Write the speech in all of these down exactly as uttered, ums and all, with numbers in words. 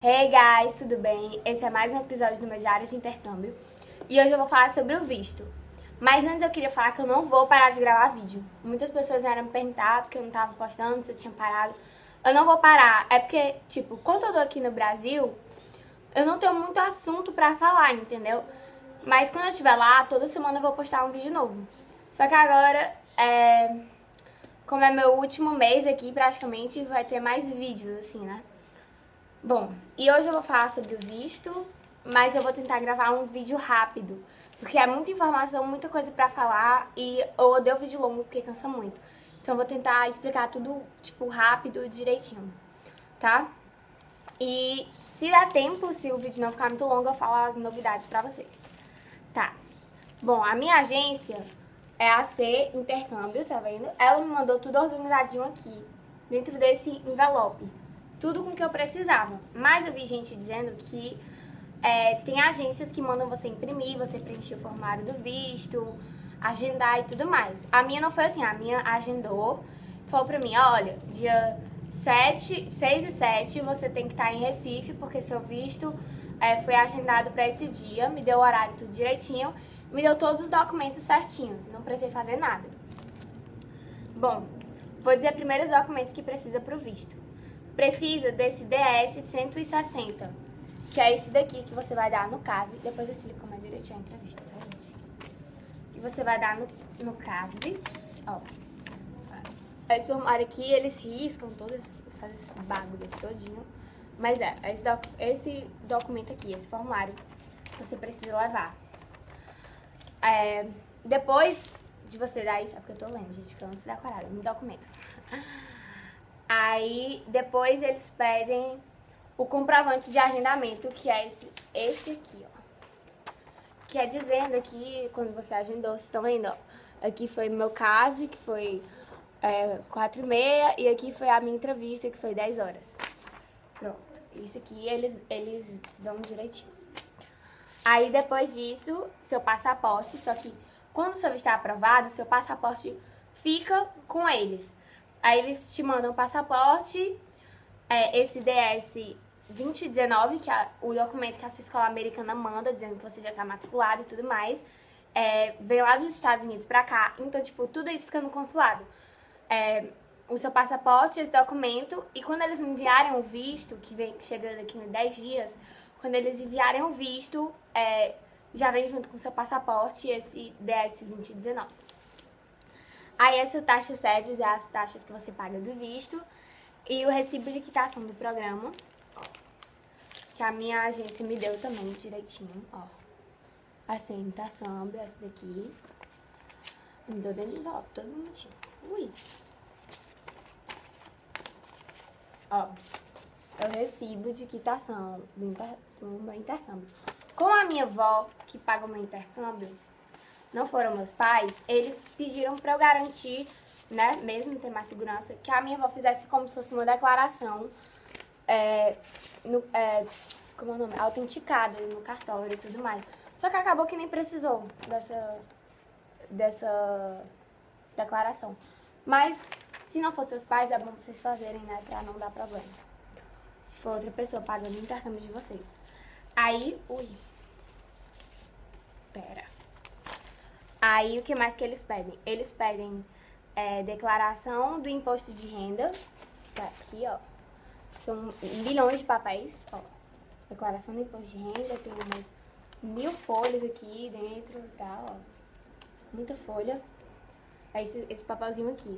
Hey guys, tudo bem? Esse é mais um episódio do meu diário de intercâmbio e hoje eu vou falar sobre o visto. Mas antes eu queria falar que eu não vou parar de gravar vídeo. Muitas pessoas vieram me perguntar porque eu não tava postando, se eu tinha parado. Eu não vou parar, é porque, tipo, quando eu tô aqui no Brasil, eu não tenho muito assunto pra falar, entendeu? Mas quando eu estiver lá, toda semana eu vou postar um vídeo novo. Só que agora, é... como é meu último mês aqui, praticamente, vai ter mais vídeos, assim, né? Bom, e hoje eu vou falar sobre o visto, mas eu vou tentar gravar um vídeo rápido, porque é muita informação, muita coisa pra falar e eu odeio vídeo longo porque cansa muito. Então eu vou tentar explicar tudo, tipo, rápido, direitinho, tá? E se der tempo, se o vídeo não ficar muito longo, eu falo as novidades pra vocês. Tá. Bom, a minha agência é a C Intercâmbio, tá vendo? Ela me mandou tudo organizadinho aqui, dentro desse envelope. Tudo com o que eu precisava. Mas eu vi gente dizendo que é, tem agências que mandam você imprimir, você preencher o formulário do visto, agendar e tudo mais. A minha não foi assim, a minha agendou, falou pra mim, olha, dia sete, seis e sete você tem que estar em Recife, porque seu visto é, foi agendado pra esse dia, me deu o horário tudo direitinho, me deu todos os documentos certinhos, não precisei fazer nada. Bom, vou dizer primeiro os documentos que precisa pro visto. Precisa desse D S cento e sessenta, que é isso daqui que você vai dar no C A S B. Depois eu explico mais direitinho a entrevista, tá, gente? Que você vai dar no, no C A S B. Ó. Esse formulário aqui, eles riscam todos, fazem esse bagulho todinho. Mas é, esse, doc, esse documento aqui, esse formulário, você precisa levar. É, depois de você dar isso, é porque eu tô lendo, gente, porque eu não sei decorada, no documento. Aí, depois eles pedem o comprovante de agendamento, que é esse, esse aqui, ó. Que é dizendo aqui, quando você agendou, vocês estão vendo, ó. Aqui foi meu caso, que foi é, quatro e meia, e aqui foi a minha entrevista, que foi dez horas. Pronto. Isso aqui eles, eles dão direitinho. Aí, depois disso, seu passaporte, só que quando o seu visto é aprovado, seu passaporte fica com eles. Aí eles te mandam o passaporte, é, esse D S vinte dezenove, que é o documento que a sua escola americana manda, dizendo que você já tá matriculado e tudo mais, é, vem lá dos Estados Unidos pra cá. Então, tipo, tudo isso fica no consulado. É, o seu passaporte, esse documento, e quando eles enviarem o visto, que vem chegando aqui em dez dias, quando eles enviarem o visto, é, já vem junto com o seu passaporte esse D S vinte dezenove. Aí essa taxa SEVES é as taxas que você paga do visto e o recibo de quitação do programa, ó, que a minha agência me deu também direitinho, ó. Assim, intercâmbio, essa daqui. Me deu dentro do envelope, todo bonitinho. Ui! Ó, é o recibo de quitação do, inter, do meu intercâmbio. Com a minha avó, que paga o meu intercâmbio, não foram meus pais, eles pediram pra eu garantir, né, mesmo ter mais segurança, que a minha avó fizesse como se fosse uma declaração, é, no, é, como é o nome? Autenticada no cartório e tudo mais. Só que acabou que nem precisou dessa, dessa declaração. Mas, se não fosse seus pais, é bom vocês fazerem, né, pra não dar problema. Se for outra pessoa pagando o intercâmbio de vocês. Aí, ui. Pera. Aí, o que mais que eles pedem? Eles pedem é, declaração do imposto de renda. Tá aqui, ó. São milhões de papéis, ó. Declaração do imposto de renda. Tem umas mil folhas aqui dentro, tá, ó. Muita folha. Aí, esse, esse papelzinho aqui.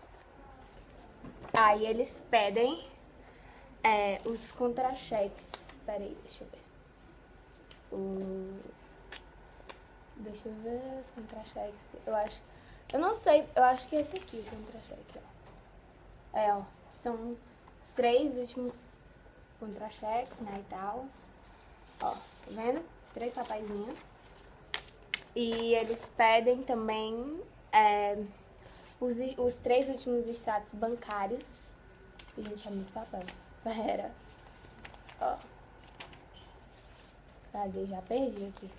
Aí, eles pedem é, os contra-cheques. Pera aí, deixa eu ver. O... Deixa eu ver os contra-cheques. Eu acho... Eu não sei. Eu acho que é esse aqui, o contra-cheque, ó. É, ó. São os três últimos contra-cheques, né, e tal. Ó, tá vendo? Três papaizinhos. E eles pedem também é, os, os três últimos extratos bancários. E, gente, é muito papel. Pera. Ó. Cadê? Já perdi aqui.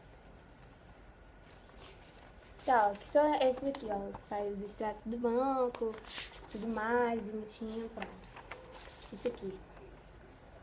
Tá, ó, que são esses aqui, ó, que saem os extratos do banco, tudo mais, bonitinho, pronto. Isso aqui.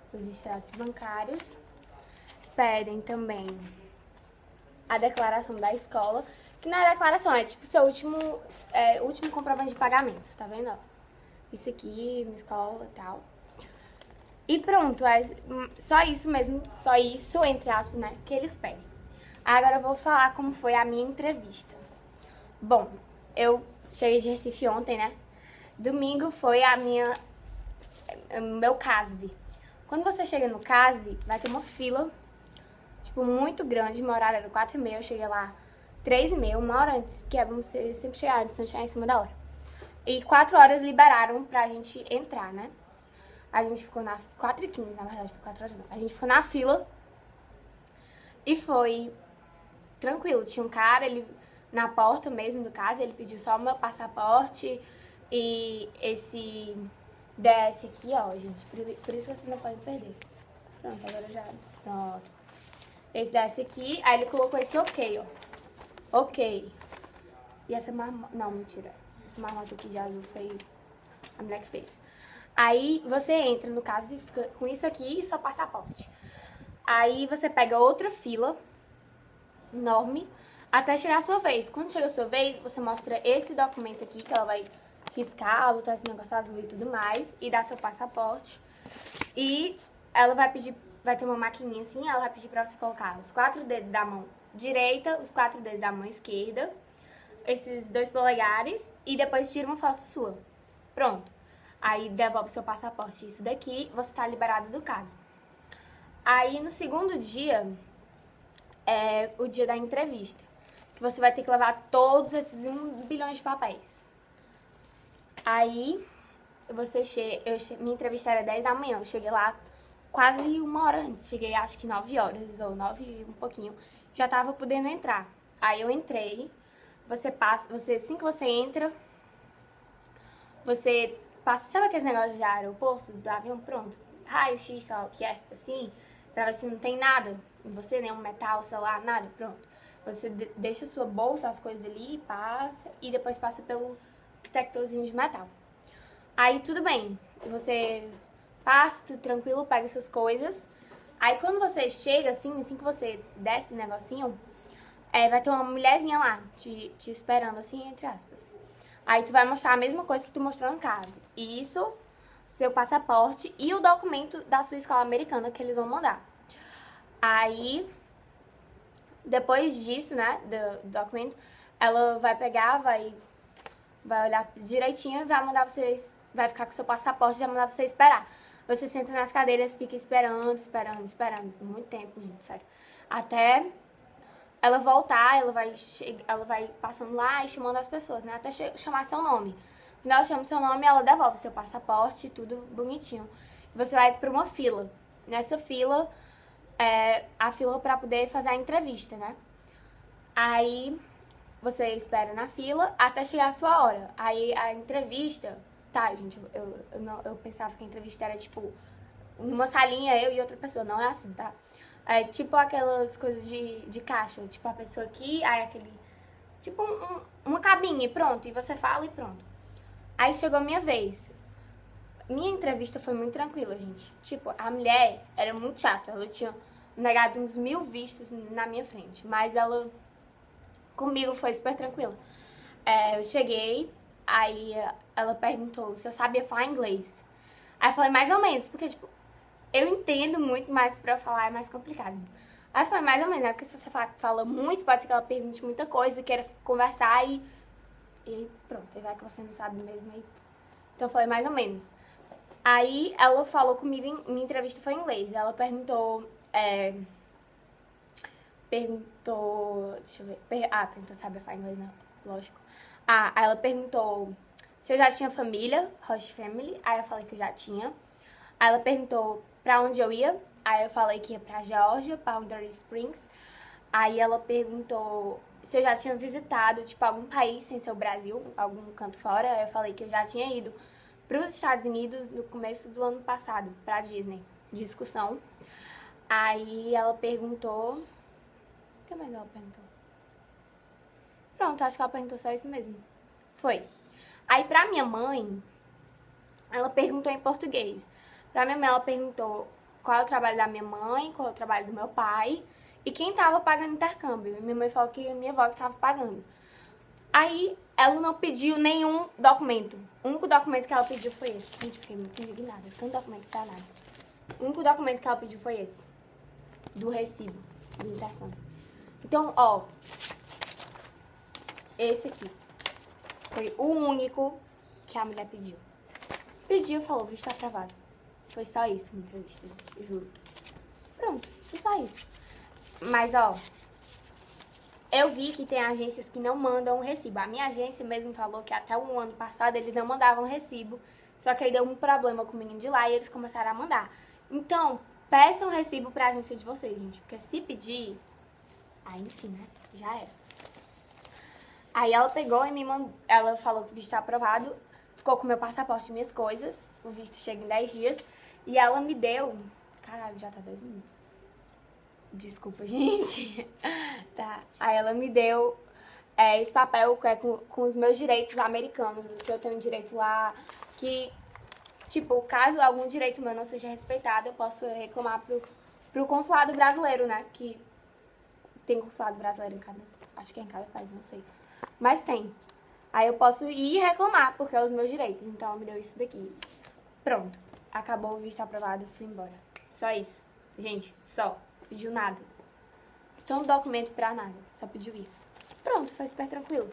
os extratos bancários, pedem também a declaração da escola, que não é declaração, é tipo seu último, é, último comprovante de pagamento, tá vendo? Ó, isso aqui, minha escola e tal. E pronto, é só isso mesmo, só isso, entre aspas, né, que eles pedem. Agora eu vou falar como foi a minha entrevista. Bom, eu cheguei de Recife ontem, né? Domingo foi a minha, meu CASV. Quando você chega no CASV, vai ter uma fila, tipo, muito grande. Meu horário era quatro e meia, eu cheguei lá três e meia, uma hora antes, porque é bom você sempre chegar antes, não chegar em cima da hora. E quatro horas liberaram pra gente entrar, né? A gente ficou na... quatro e quinze, na verdade, foi quatro horas não. A gente ficou na fila e foi tranquilo. Tinha um cara, ele na porta mesmo do CASV, ele pediu só o meu passaporte e esse D S aqui, ó, gente. Por, por isso vocês não podem perder. Pronto, agora já... Pronto. Esse D S aqui, aí ele colocou esse ok, ó. Ok. E essa marmota... Não, mentira. Essa marmota aqui de azul foi a mulher que fez. Aí você entra, no caso, e fica com isso aqui e seu passaporte. Aí você pega outra fila enorme até chegar a sua vez. Quando chega a sua vez, você mostra esse documento aqui, que ela vai riscar, botar esse negócio azul e tudo mais, e dar seu passaporte. E ela vai pedir, vai ter uma maquininha assim, ela vai pedir pra você colocar os quatro dedos da mão direita, os quatro dedos da mão esquerda, esses dois polegares, e depois tira uma foto sua. Pronto. Aí devolve seu passaporte. Isso daqui, você tá liberado do CASV. Aí no segundo dia, é o dia da entrevista, que você vai ter que levar todos esses um bilhão de papéis. Aí você chega, eu che... minha entrevista era dez da manhã, eu cheguei lá quase uma hora antes, cheguei acho que nove horas, ou nove e um pouquinho, já tava podendo entrar. Aí eu entrei, você passa, você, assim que você entra, você passa, sabe aqueles negócios de aeroporto, do avião, pronto, raio-x, sei lá o que é, assim, pra ver se não tem nada em você, nenhum metal, celular, nada, pronto. Você deixa a sua bolsa, as coisas ali, passa, e depois passa pelo detectorzinho de metal. Aí tudo bem, você passa, tudo tranquilo, pega essas coisas. Aí quando você chega, assim, assim que você desce do negocinho, é, vai ter uma mulherzinha lá, te, te esperando, assim, entre aspas. Aí tu vai mostrar a mesma coisa que tu mostrou no CASV. Isso, seu passaporte e o documento da sua escola americana que eles vão mandar. Aí, depois disso, né, do, do documento, ela vai pegar, vai, vai olhar direitinho e vai mandar vocês, vai ficar com seu passaporte e vai mandar você esperar. Você senta nas cadeiras, fica esperando, esperando, esperando, por muito tempo, gente, sério. Até ela voltar, ela vai, ela vai passando lá e chamando as pessoas, né, até chamar seu nome. Quando ela chama seu nome, ela devolve seu passaporte, tudo bonitinho. Você vai para uma fila. Nessa fila, é a fila para poder fazer a entrevista, né? Aí você espera na fila até chegar a sua hora. Aí a entrevista... Tá, gente, eu, eu, não, eu pensava que a entrevista era, tipo, numa salinha, eu e outra pessoa. Não é assim, tá? É tipo aquelas coisas de, de caixa. Tipo, a pessoa aqui, aí aquele... Tipo, um, uma cabine, pronto. E você fala e pronto. Aí chegou a minha vez. Minha entrevista foi muito tranquila, gente. Tipo, a mulher era muito chata. Ela tinha negado uns mil vistos na minha frente. Mas ela, comigo, foi super tranquila. É, eu cheguei, aí ela perguntou se eu sabia falar inglês. Aí eu falei, mais ou menos, porque, tipo, eu entendo muito, mas pra eu falar é mais complicado. Aí eu falei, mais ou menos, né? Porque se você fala, fala muito, pode ser que ela pergunte muita coisa, queira conversar e... E pronto, aí vai que você não sabe mesmo. Aí... Então eu falei mais ou menos. Aí ela falou comigo, em minha entrevista foi em inglês. Ela perguntou... É, perguntou... Deixa eu ver. Per, ah, perguntou se sabe falar inglês, não. Lógico. Ah, aí ela perguntou se eu já tinha família, host family. Aí eu falei que eu já tinha. Aí ela perguntou pra onde eu ia. Aí eu falei que ia pra Geórgia, Powder Springs. Aí ela perguntou... se eu já tinha visitado, tipo, algum país sem ser o Brasil, algum canto fora. Eu falei que eu já tinha ido para os Estados Unidos no começo do ano passado, pra Disney, de excursão. Aí ela perguntou... O que mais ela perguntou? Pronto, acho que ela perguntou só isso mesmo. Foi. Aí pra minha mãe, ela perguntou em português. Pra minha mãe, ela perguntou qual é o trabalho da minha mãe, qual é o trabalho do meu pai e quem tava pagando intercâmbio. E minha mãe falou que minha avó que tava pagando. Aí ela não pediu nenhum documento. O único documento que ela pediu foi esse. Gente, fiquei muito indignada. Tanto documento pra nada. O único documento que ela pediu foi esse. Do recibo do intercâmbio. Então, ó. Esse aqui. Foi o único que a mulher pediu. Pediu, falou, visto tá aprovado. Foi só isso, minha entrevista, gente, juro. Pronto, foi só isso. Mas, ó, eu vi que tem agências que não mandam recibo. A minha agência mesmo falou que até o ano passado eles não mandavam recibo. Só que aí deu um problema com o menino de lá e eles começaram a mandar. Então, peçam recibo pra agência de vocês, gente. Porque se pedir, aí enfim, né, já era. Aí ela pegou e me mandou, ela falou que o visto tá aprovado. Ficou com meu passaporte e minhas coisas. O visto chega em dez dias. E ela me deu... Caralho, já tá dois minutos. Desculpa, gente. Tá. Aí ela me deu é, esse papel que é com, com os meus direitos americanos. Que eu tenho direito lá. Que, tipo, caso algum direito meu não seja respeitado, eu posso reclamar pro, pro consulado brasileiro, né? Que tem consulado brasileiro em cada... Acho que é em cada país, não sei. Mas tem. Aí eu posso ir reclamar, porque é os meus direitos. Então ela me deu isso daqui. Pronto. Acabou o visto aprovado, fui embora. Só isso. Gente, só. Pediu nada. Tanto documento pra nada. Só pediu isso. Pronto, foi super tranquilo.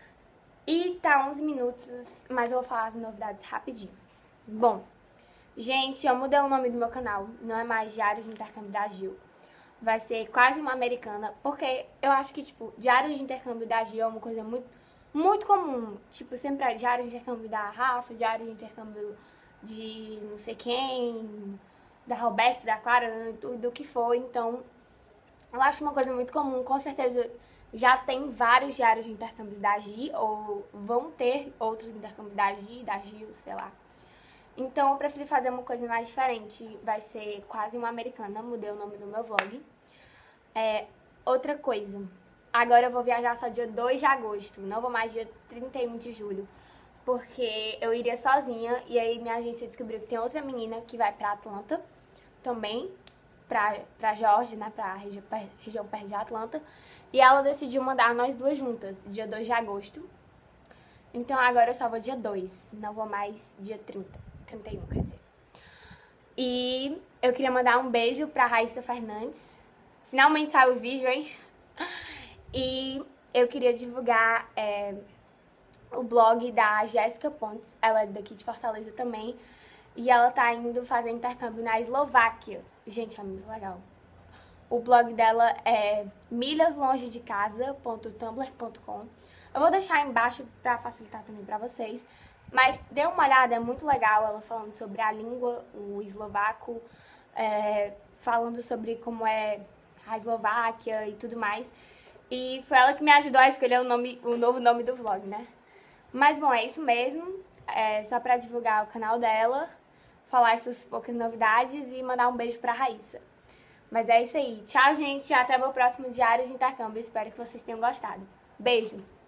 E tá onze minutos, mas eu vou falar as novidades rapidinho. Bom, gente, eu mudei o nome do meu canal. Não é mais Diário de Intercâmbio da Gil. Vai ser quase uma americana, porque eu acho que, tipo, Diário de Intercâmbio da Gil é uma coisa muito, muito comum. Tipo, sempre é Diário de Intercâmbio da Rafa, Diário de Intercâmbio de não sei quem, da Roberta, da Clara, do, do que for. Então, eu acho uma coisa muito comum. Com certeza já tem vários diários de intercâmbios da Gi, ou vão ter outros intercâmbios da Gi, da Gil, sei lá. Então, eu preferi fazer uma coisa mais diferente. Vai ser quase uma americana. Mudei o nome do meu vlog. É, outra coisa. Agora eu vou viajar só dia dois de agosto. Não vou mais dia trinta e um de julho. Porque eu iria sozinha. E aí minha agência descobriu que tem outra menina que vai pra Atlanta também. Pra, pra Georgia, né? Pra região, região perto de Atlanta. E ela decidiu mandar nós duas juntas. Dia dois de agosto. Então agora eu só vou dia dois. Não vou mais dia trinta. trinta e um, quer dizer. E eu queria mandar um beijo pra Raíssa Fernandes. Finalmente saiu o vídeo, hein? E eu queria divulgar é, o blog da Jéssica Pontes. Ela é daqui de Fortaleza também. E ela tá indo fazer intercâmbio na Eslováquia. Gente, é muito legal. O blog dela é milhas longe de casa ponto tumblr ponto com. Eu vou deixar aí embaixo pra facilitar também pra vocês. Mas dê uma olhada, é muito legal ela falando sobre a língua, o eslovaco, é, falando sobre como é a Eslováquia e tudo mais. E foi ela que me ajudou a escolher o, nome, o novo nome do vlog, né? Mas, bom, é isso mesmo. É só pra divulgar o canal dela, falar essas poucas novidades e mandar um beijo pra Raíssa. Mas é isso aí. Tchau, gente. Até o meu próximo Diário de Intercâmbio. Espero que vocês tenham gostado. Beijo!